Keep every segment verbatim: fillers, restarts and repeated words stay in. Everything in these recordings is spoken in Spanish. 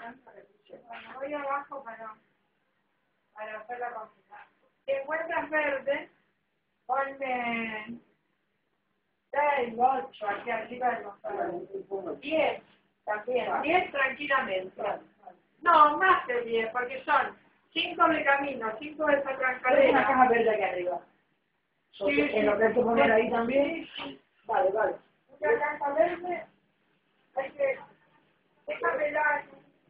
Bueno, voy abajo para, para hacer la consulta. Si encuentras verde, ponme seis, ocho, aquí arriba del mostrador. diez, también. diez tranquilamente. No, más de diez, porque son cinco de camino, cinco de esa trancadera. Una caja verde aquí arriba. Sí, sí, en lo que hay que poner ahí también. Vale, vale. Una caja verde, hay que... Déjame la...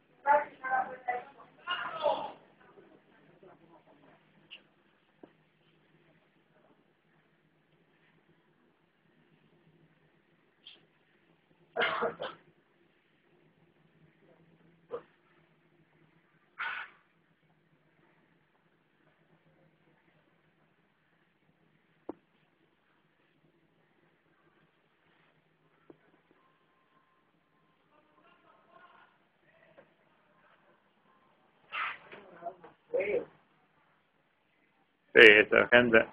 Sí, esta gente.